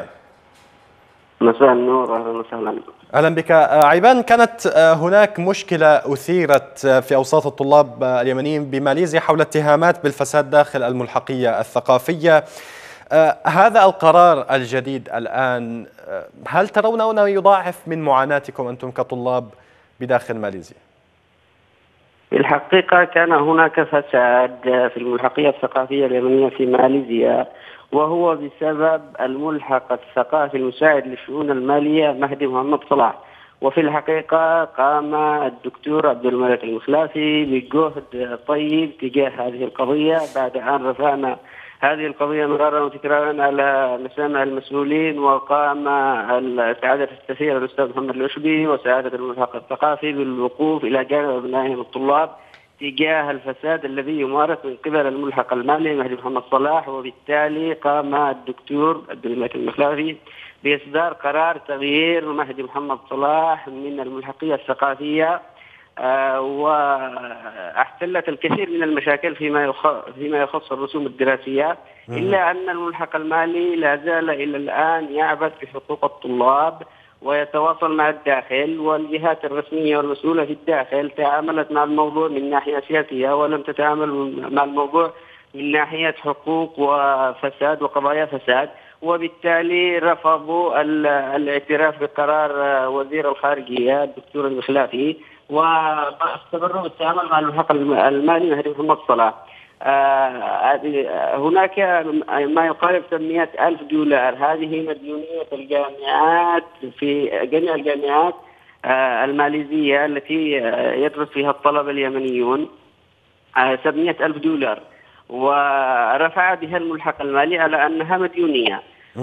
مساء النور، أهلا وسهلا. أهلا بك عيبان. كانت هناك مشكلة أثيرت في أوساط الطلاب اليمنيين بماليزيا حول اتهامات بالفساد داخل الملحقية الثقافية. هذا القرار الجديد الآن هل ترون أنه يضاعف من معاناتكم أنتم كطلاب بداخل ماليزيا؟ في الحقيقة كان هناك فساد في الملحقية الثقافية اليمنية في ماليزيا، وهو بسبب الملحق الثقافي المساعد للشؤون المالية مهدي محمد صلاح. وفي الحقيقة قام الدكتور عبد الملك المخلافي بجهد طيب تجاه هذه القضية بعد أن رفعنا هذه القضية مرارا وتكرارا على مسامع المسؤولين، وقام سعادة السفير الأستاذ محمد العشبي وسعادة الملحق الثقافي بالوقوف إلى جانب أبنائهم الطلاب تجاه الفساد الذي يمارس من قبل الملحق المالي مهدي محمد صلاح. وبالتالي قام الدكتور عبد الملك المخلافي بإصدار قرار تغيير مهدي محمد صلاح من الملحقية الثقافية، آه واحتلت الكثير من المشاكل فيما فيما يخص الرسوم الدراسية، إلا أن الملحق المالي لا زال إلى الآن يعبث بحقوق الطلاب ويتواصل مع الداخل، والجهات الرسمية والمسؤولة في الداخل تعاملت مع الموضوع من ناحية سياسية ولم تتعامل مع الموضوع من ناحية حقوق وفساد وقضايا فساد. وبالتالي رفضوا الاعتراف بقرار وزير الخارجية الدكتور المخلافي، واستمروا بالتعامل مع الملحق المالي مهدي محمد صلاح. آه هناك ما يقارب ثمانمئة ألف دولار، هذه مديونية الجامعات في جميع الجامعات آه الماليزية التي يدرس فيها الطلبة اليمنيون، آه سبعمئة ألف دولار، ورفع بها الملحق المالي على أنها مديونية،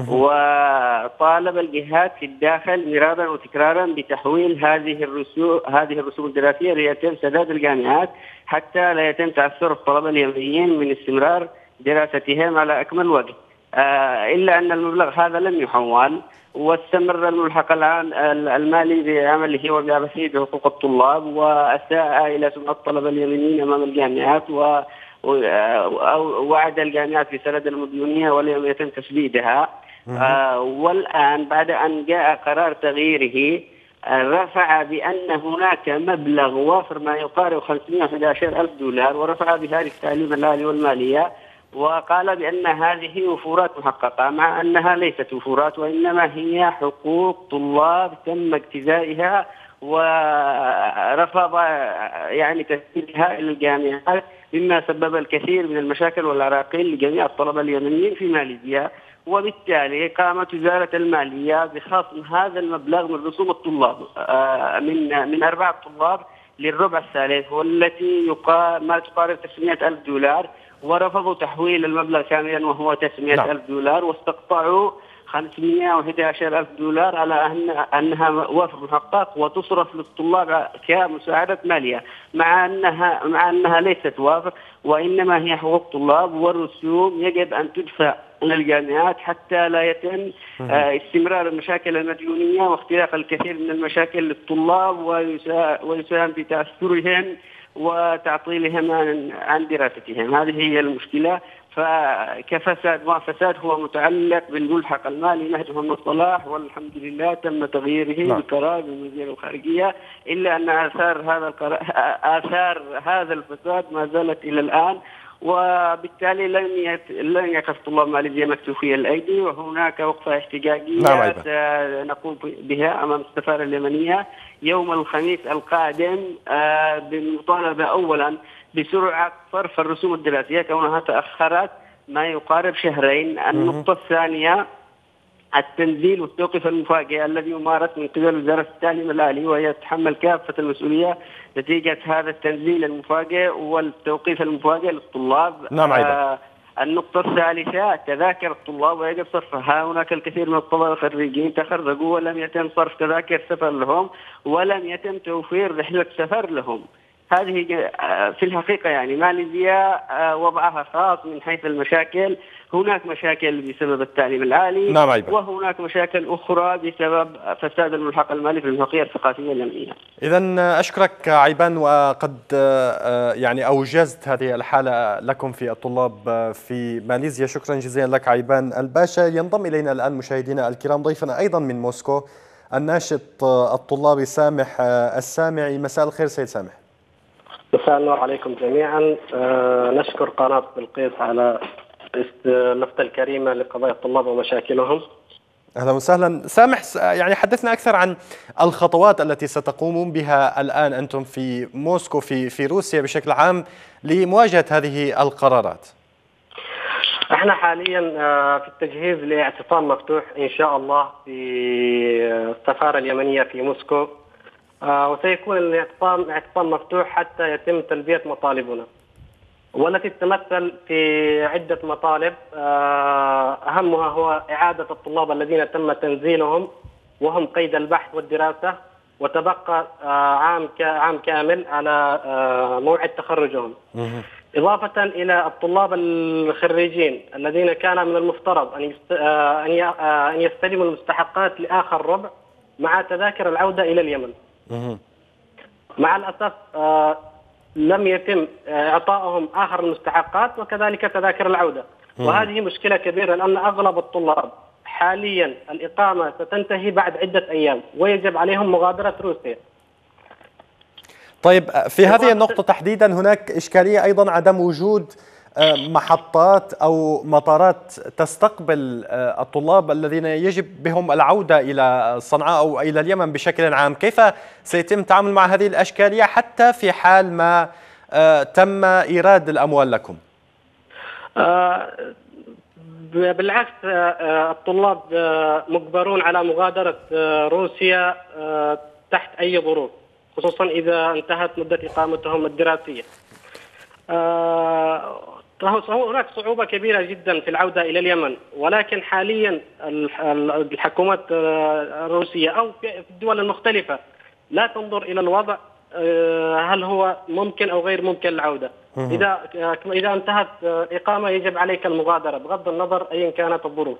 وطالب الجهات في الداخل مرارا وتكرارا بتحويل هذه الرسوم هذه الرسوم الدراسية ليتم سداد الجامعات حتى لا يتم تعثر الطلبة اليمنيين من استمرار دراستهم على أكمل وجه. آه إلا أن المبلغ هذا لم يحول، واستمر الملحق المالي بعمله وبعبثه بحقوق الطلاب، وأساء إلى سمعة الطلبة اليمنيين أمام الجامعات، و وعد الجامعات بسند المديونية ولم يتم تسديدها. آه والآن بعد أن جاء قرار تغييره آه رفع بأن هناك مبلغ وافر ما يقارب خمسمئة وأحد عشر ألف دولار، ورفع بهذه التعليم الأهلي والمالية، وقال بأن هذه وفورات محققة، مع أنها ليست وفورات وإنما هي حقوق طلاب تم اجتزائها، ورفض يعني تسديدها إلى الجامعات، مما سبب الكثير من المشاكل والعراقيل لجميع الطلبة اليمنيين في ماليزيا. وبالتالي قامت وزارة المالية بخصم هذا المبلغ من رسوم الطلاب من من أربعة طلاب للربع الثالث، والتي ما تقارب تسعمئة ألف دولار، ورفضوا تحويل المبلغ كاملا وهو تسعمئة ألف دولار، واستقطعوا خمسمئة وأحد عشر ألف دولار على أن أنها وفر محقق وتصرف للطلاب كمساعدة مالية، مع أنها مع أنها ليست وفر وإنما هي حقوق طلاب، والرسوم يجب أن تدفع إلى الجامعات حتى لا يتم استمرار المشاكل المديونية واختلاق الكثير من المشاكل للطلاب ويساهم بتأثرهم وتعطيلهم عن عن دراستهم. هذه هي المشكلة. فكفساد ما فساد هو متعلق بالملحق المالي مهدي محمد صلاح، والحمد لله تم تغييره بقرار من وزير الخارجية، إلا أن آثار هذا القرار آثار هذا الفساد ما زالت إلى الآن، وبالتالي لن يت... لن يقف طلاب ماليزيا مكتوفي الأيدي، وهناك وقفة احتجاجية نعم نقوم بها أمام السفارة اليمنية يوم الخميس القادم آه بالمطالبة أولا بسرعة صرف الرسوم الدراسية كونها تأخرت ما يقارب شهرين. النقطة الثانية التنزيل والتوقيف المفاجئ الذي يمارس من قبل وزارة التعليم العالي، وهي تتحمل كافة المسؤولية نتيجة هذا التنزيل المفاجئ والتوقيف المفاجئ للطلاب. نعم آه النقطة الثالثة تذاكر الطلاب ويجب صرفها. هناك الكثير من الطلبة الخريجين تخرجوا ولم يتم صرف تذاكر سفر لهم، ولم يتم توفير رحلة سفر لهم. هذه في الحقيقة يعني ماليزيا وضعها خاص من حيث المشاكل. هناك مشاكل بسبب التعليم العالي، نعم عيبان. وهناك مشاكل أخرى بسبب فساد الملحق المالي في الملحقية الثقافية اليمنية. إذن أشكرك عيبان، وقد يعني أوجزت هذه الحالة لكم في الطلاب في ماليزيا. شكرا جزيلا لك عيبان الباشا. ينضم إلينا الآن مشاهدينا الكرام ضيفنا أيضا من موسكو الناشط الطلابي سامح السامعي. مساء الخير سيد سامح. مساء النور عليكم جميعا. أه نشكر قناة بلقيس على اللفتة الكريمة لقضايا الطلاب ومشاكلهم. أهلا وسهلا. سامح، يعني حدثنا أكثر عن الخطوات التي ستقومون بها الآن أنتم في موسكو في في روسيا بشكل عام لمواجهة هذه القرارات. احنا حاليا في التجهيز لاعتصام مفتوح إن شاء الله في السفارة اليمنية في موسكو، وسيكون الاعتصام اعتصام مفتوح حتى يتم تلبية مطالبنا، والتي تتمثل في عدة مطالب. أهمها هو إعادة الطلاب الذين تم تنزيلهم وهم قيد البحث والدراسة، وتبقى عام عام كامل على موعد تخرجهم، إضافة إلى الطلاب الخريجين الذين كان من المفترض أن أن يستلموا المستحقات لآخر ربع مع تذاكر العودة إلى اليمن. مع الأسف لم يتم إعطائهم آخر المستحقات وكذلك تذاكر العودة، وهذه مشكلة كبيرة لأن أغلب الطلاب حاليا الإقامة ستنتهي بعد عدة أيام ويجب عليهم مغادرة روسيا. طيب، في هذه النقطة تحديدا هناك إشكالية أيضا عدم وجود محطات أو مطارات تستقبل الطلاب الذين يجب بهم العودة إلى صنعاء أو إلى اليمن بشكل عام. كيف سيتم التعامل مع هذه الإشكالية حتى في حال ما تم إيراد الأموال لكم؟ بالعكس، الطلاب مجبرون على مغادرة روسيا تحت أي ظروف، خصوصا إذا انتهت مدة إقامتهم الدراسية. هناك صعوبة كبيرة جدا في العودة إلى اليمن، ولكن حاليا الحكومات الروسية أو في الدول المختلفة لا تنظر إلى الوضع هل هو ممكن أو غير ممكن العودة. إذا إذا انتهت إقامة يجب عليك المغادرة بغض النظر أيا كانت الظروف.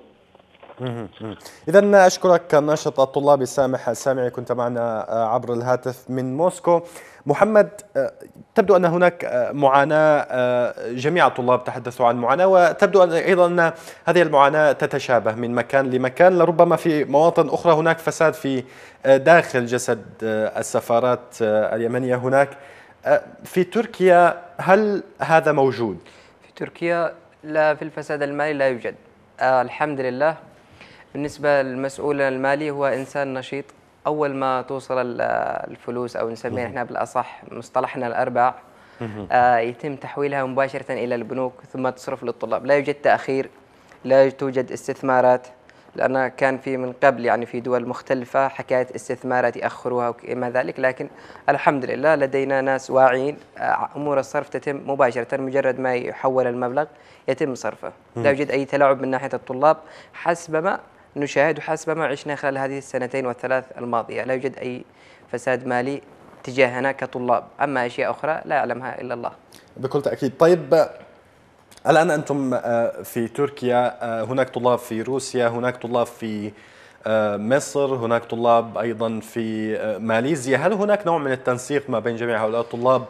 إذا أشكرك الناشط الطلابي سامح السامعي، كنت معنا عبر الهاتف من موسكو. محمد، تبدو أن هناك معاناة، جميع الطلاب تحدثوا عن معاناة، وتبدو أن أيضا أن هذه المعاناة تتشابه من مكان لمكان، لربما في مواطن أخرى هناك فساد في داخل جسد السفارات اليمنية هناك. في تركيا هل هذا موجود؟ في تركيا لا، في الفساد المالي لا يوجد آه الحمد لله. بالنسبة للمسؤول المالي هو إنسان نشيط، أول ما توصل الفلوس أو نسميها إحنا بالأصح مصطلحنا الأرباع آه يتم تحويلها مباشرة إلى البنوك ثم تصرف للطلاب. لا يوجد تأخير، لا توجد استثمارات، لأن كان في من قبل يعني في دول مختلفة حكاية استثمارات يأخروها وما ذلك، لكن الحمد لله لدينا ناس واعيين. أمور الصرف تتم مباشرة، مجرد ما يحول المبلغ يتم صرفه. لا يوجد أي تلاعب من ناحية الطلاب حسب ما نشاهد وحسب ما عشنا خلال هذه السنتين والثلاث الماضية. لا يوجد أي فساد مالي تجاهنا كطلاب، أما أشياء أخرى لا يعلمها إلا الله. بكل تأكيد. طيب، الآن أنتم في تركيا، هناك طلاب في روسيا، هناك طلاب في مصر، هناك طلاب أيضا في ماليزيا. هل هناك نوع من التنسيق ما بين جميع هؤلاء الطلاب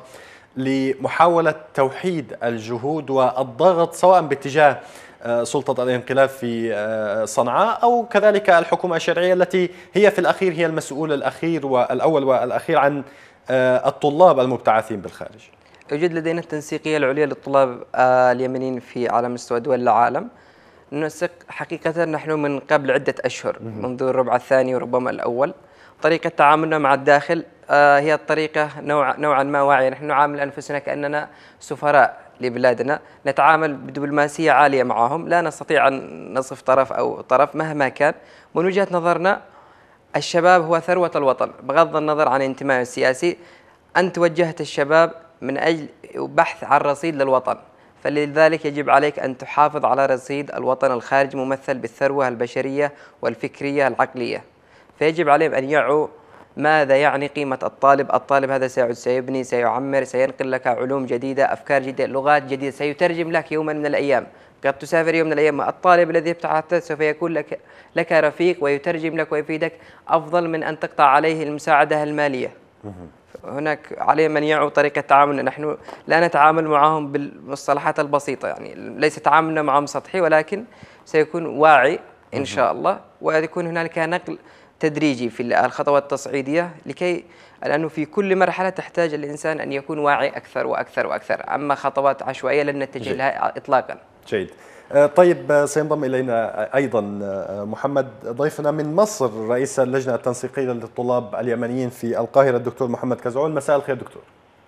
لمحاولة توحيد الجهود والضغط سواء باتجاه سلطة الانقلاب في صنعاء أو كذلك الحكومة الشرعية التي هي في الأخير هي المسؤول الأخير والأول والأخير عن الطلاب المبتعثين بالخارج؟ يوجد لدينا التنسيقية العليا للطلاب اليمنيين في على مستوى دول العالم. ننسق حقيقة نحن من قبل عدة أشهر، منذ الربع الثاني وربما الأول. طريقة تعاملنا مع الداخل هي الطريقة نوع نوعا ما واعية. نحن نعامل أنفسنا كأننا سفراء لبلادنا، نتعامل بدبلوماسية عالية معهم، لا نستطيع أن نصف طرف أو طرف مهما كان. من وجهة نظرنا الشباب هو ثروة الوطن بغض النظر عن انتمائه السياسي. أنت وجهت الشباب من أجل بحث عن رصيد للوطن، فلذلك يجب عليك أن تحافظ على رصيد الوطن الخارجي ممثل بالثروة البشرية والفكرية العقلية. فيجب عليهم أن يعوا ماذا يعني قيمة الطالب؟ الطالب هذا سيعود سيبني، سيعمر، سينقل لك علوم جديدة، أفكار جديدة، لغات جديدة، سيترجم لك يوما من الأيام. قد تسافر يوم من الأيام، الطالب الذي ابتعثته سوف يكون لك لك رفيق ويترجم لك ويفيدك أفضل من أن تقطع عليه المساعدة المالية. هناك عليه من يعوا طريقة تعاملنا، نحن لا نتعامل معهم بالمصطلحات البسيطة، يعني ليس تعاملنا معهم سطحي، ولكن سيكون واعي إن شاء الله، ويكون هنالك نقل تدريجي في الخطوات التصعيدية، لكي لأنه في كل مرحلة تحتاج الإنسان أن يكون واعي أكثر وأكثر وأكثر. أما خطوات عشوائية لن نتجه لها إطلاقا. جيد. طيب سينضم إلينا أيضا محمد ضيفنا من مصر رئيس اللجنة التنسيقية للطلاب اليمنيين في القاهرة الدكتور محمد كزعول. مساء الخير دكتور.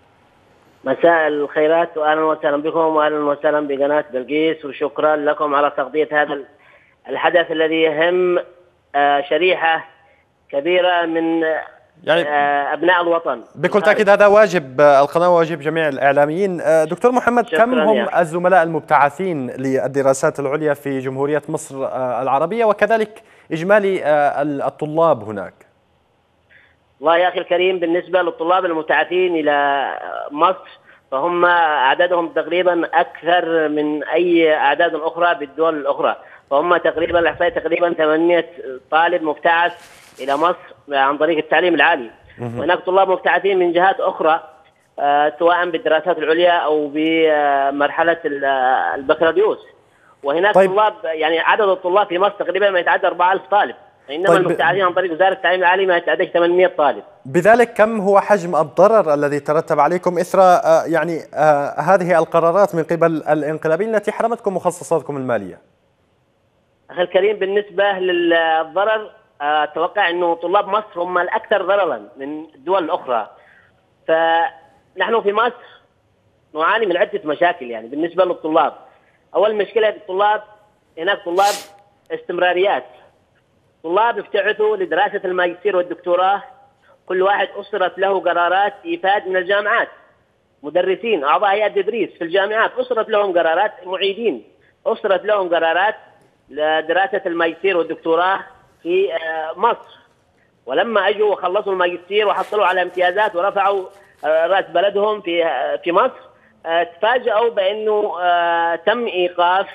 مساء الخيرات وأهلا وسهلا بكم وأهلا وسهلا بقناة بلقيس، وشكرا لكم على تغطية هذا الحدث الذي يهم شريحة كبيرة من يعني أبناء الوطن. بكل تأكيد هذا واجب القناة وواجب جميع الإعلاميين. دكتور محمد، كم هم يعني الزملاء المبتعثين للدراسات العليا في جمهورية مصر العربية، وكذلك إجمالي الطلاب هناك؟ والله يا أخي الكريم، بالنسبة للطلاب المبتعثين إلى مصر فهم أعدادهم تقريبا أكثر من أي أعداد أخرى بالدول الأخرى، فهم تقريبا الإحصائية تقريبا ثمانمئة طالب مبتعث إلى مصر عن طريق التعليم العالي. وهناك طلاب مبتعثين من جهات أخرى سواء بالدراسات العليا أو بمرحلة البكالوريوس. وهناك طيب. طلاب يعني عدد الطلاب في مصر تقريبا ما يتعدى أربعة آلاف طالب، إنما طيب. المبتعثين عن طريق وزارة التعليم العالي ما يتعدى ثمانمئة طالب. بذلك كم هو حجم الضرر الذي ترتب عليكم إثر يعني هذه القرارات من قبل الانقلابيين التي حرمتكم مخصصاتكم المالية؟ أخي الكريم، بالنسبة للضرر أتوقع أنه طلاب مصر هم الأكثر ضررا من الدول الأخرى. فنحن في مصر نعاني من عدة مشاكل يعني بالنسبة للطلاب. أول مشكلة الطلاب، هناك طلاب استمراريات، طلاب ابتعثوا لدراسة الماجستير والدكتوراه، كل واحد أصدرت له قرارات إيفاد من الجامعات، مدرسين أعضاء هيئة تدريس في الجامعات أصدرت لهم قرارات، معيدين أصدرت لهم قرارات لدراسة الماجستير والدكتوراه في مصر، ولما أجوا وخلصوا الماجستير وحصلوا على امتيازات ورفعوا رأس بلدهم في في مصر، تفاجأوا بأنه تم إيقاف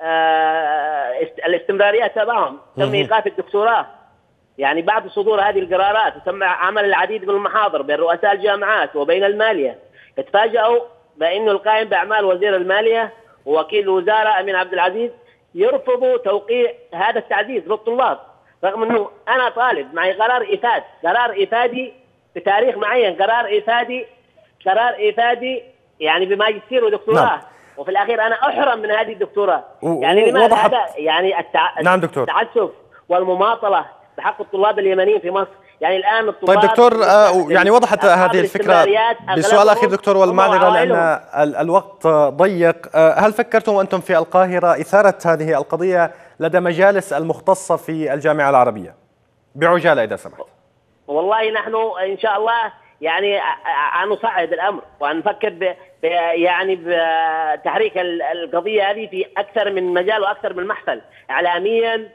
الاستمرارية تبعهم، تم إيقاف الدكتوراه يعني بعد صدور هذه القرارات، وتم عمل العديد من المحاضر بين رؤساء الجامعات وبين المالية. تفاجأوا بأنه القائم بأعمال وزير المالية ووكيل الوزارة أمين عبد العزيز يرفضوا توقيع هذا التعزيز للطلاب، رغم أنه أنا طالب معي قرار إيفاد، قرار إيفادي بتاريخ معين، قرار إيفادي قرار إيفادي يعني بماجستير ودكتوراه. نعم. وفي الأخير أنا أحرم من هذه الدكتوراه. يعني لماذا هذا؟ يعني التع... نعم دكتور. التعسف والمماطلة بحق الطلاب اليمنيين في مصر. يعني الآن الطلاب طيب دكتور، آه يعني وضحت هذه الفكرة. بسؤال أخير دكتور والمعذرة لأن الوقت ضيق، آه هل فكرتم أنتم في القاهرة إثارة هذه القضية لدى مجالس المختصة في الجامعة العربية بعجالة إذا سمحت؟ والله نحن إن شاء الله يعني نصعد الأمر ونفكر ب يعني بتحريك القضية هذه في أكثر من مجال وأكثر من محفل إعلاميا،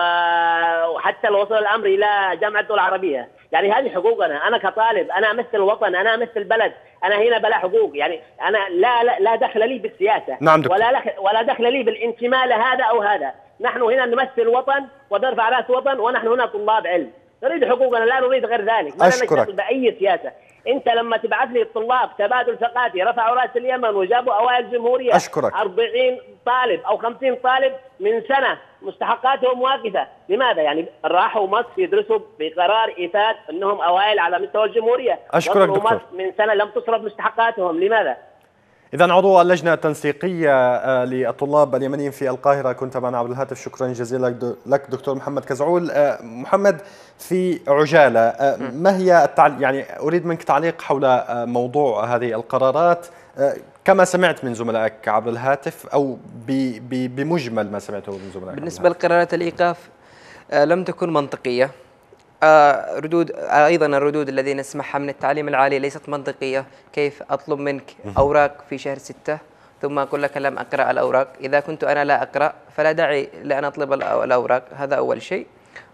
وحتى لو وصل الأمر إلى جامعة الدول العربية. يعني هذه حقوقنا، أنا كطالب، أنا أمثل الوطن، أنا أمثل البلد، أنا هنا بلا حقوق. يعني أنا لا لا, لا دخل لي بالسياسة. نعم ولا ولا دخل لي بالانتماء لهذا أو هذا. نحن هنا نمثل الوطن ونرفع رأس وطن، ونحن هنا طلاب علم نريد حقوقنا، لا نريد غير ذلك. ما نشتغل بأي سياسة. أنت لما تبعث لي الطلاب تبادل ثقافي رفعوا رأس اليمن وجابوا أوائل الجمهورية، أشكرك. أربعين طالب أو خمسين طالب من سنة مستحقاتهم واقفة، لماذا؟ يعني راحوا مصر يدرسوا بقرار إيفاد أنهم أوائل على مستوى الجمهورية. أشكرك دكتور. مصر من سنة لم تصرف مستحقاتهم، لماذا؟ إذن عضو اللجنة التنسيقية للطلاب اليمنيين في القاهرة كنت معنا عبر الهاتف. شكرا جزيلا لك دكتور محمد كزعول. محمد، في عجالة، ما هي التعليق؟ يعني أريد منك تعليق حول موضوع هذه القرارات كما سمعت من زملائك عبر الهاتف، أو بمجمل ما سمعته من زملائك. بالنسبة لقرارات الإيقاف لم تكن منطقية. ردود أيضا الردود الذي نسمعها من التعليم العالي ليست منطقية. كيف أطلب منك أوراق في شهر ستة ثم أقول لك لم أقرأ الأوراق؟ إذا كنت أنا لا أقرأ فلا داعي لأن أطلب الأوراق. هذا أول شيء.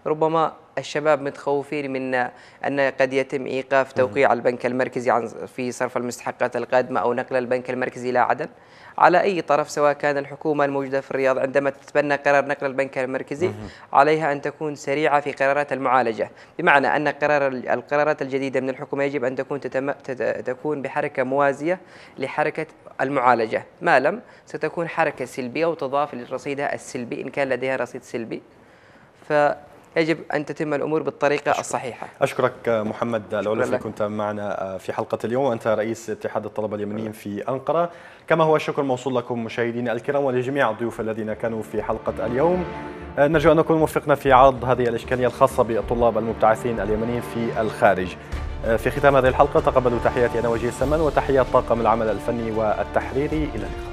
ربما الشباب متخوفين من أن قد يتم إيقاف توقيع البنك المركزي عن في صرف المستحقات القادمة أو نقل البنك المركزي إلى عدن. على أي طرف، سواء كان الحكومة الموجودة في الرياض عندما تتبنى قرار نقل البنك المركزي، عليها أن تكون سريعة في قرارات المعالجة، بمعنى أن قرار القرارات الجديدة من الحكومة يجب أن تكون تتم تكون بحركة موازية لحركة المعالجة، ما لم ستكون حركة سلبية وتضاف لرصيدها السلبي إن كان لديها رصيد سلبي. فيجب أن تتم الأمور بالطريقة الصحيحة. أشكرك محمد العلفي، كنت معنا في حلقة اليوم، وأنت رئيس اتحاد الطلبة اليمنيين في أنقرة. كما هو الشكر موصول لكم مشاهدينا الكرام ولجميع الضيوف الذين كانوا في حلقة اليوم. نرجو أن نكون وفقنا في عرض هذه الإشكالية الخاصة بالطلاب المبتعثين اليمنيين في الخارج. في ختام هذه الحلقة تقبلوا تحياتي أنا وجيه سمن وتحيات طاقم العمل الفني والتحريري. إلى اللقاء.